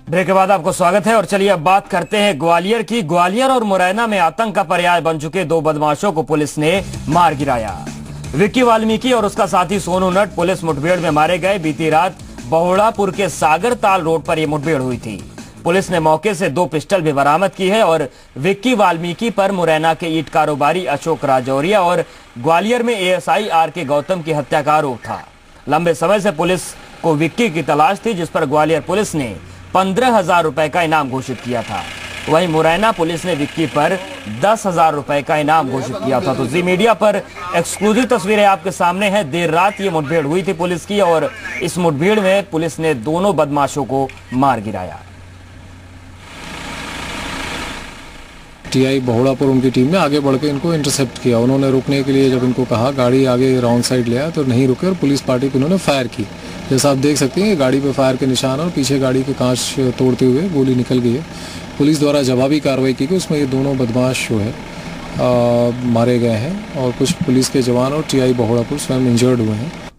Break के बाद आपको स्वागत है और चलिए अब बात करते हैं ग्वालियर की। ग्वालियर और मुरैना में आतंक का पर्याय बन चुके दो बदमाशों को पुलिस ने मार गिराया। विक्की वाल्मीकि और उसका साथी सोनू नट पुलिस मुठभेड़ में मारे गए। बीती रात बहुड़ापुर के सागर ताल रोड पर यह मुठभेड़ हुई थी। पुलिस ने मौके से 2 पिस्टल भी बरामद की है और विक्की वाल्मीकि पर मुरैना के ईंट कारोबारी अशोक राजौरिया और ग्वालियर में एएसआई आर.के. गौतम की हत्या का आरोप था। लंबे समय से पुलिस को विक्की की तलाश थी, जिस पर ग्वालियर पुलिस ने 15,000 रुपए का इनाम घोषित किया था। वहीं मुरैना पुलिस ने विक्की पर 10,000 रुपए का इनाम घोषित किया था। तो जी मीडिया पर एक्सक्लूसिव तस्वीरें आपके सामने हैं। देर रात ये मुठभेड़ हुई थी पुलिस की और इस मुठभेड़ में पुलिस ने दोनों बदमाशों को मार गिराया। टीआई बहुड़ापुर उनकी टीम ने आगे बढ़ के इनको इंटरसेप्ट किया। उन्होंने रुकने के लिए जब इनको कहा, गाड़ी आगे राउंड साइड ले आया तो नहीं रुके और पुलिस पार्टी पे उन्होंने फायर की। जैसा आप देख सकते हैं गाड़ी पे फायर के निशान और पीछे गाड़ी के कांच तोड़ते हुए गोली निकल गई है। पुलिस द्वारा जवाबी कार्रवाई की गई, उसमें ये दोनों बदमाश जो है मारे गए हैं और कुछ पुलिस के जवान और टीआई बहुड़ापुर स्वयं इंजर्ड हुए हैं।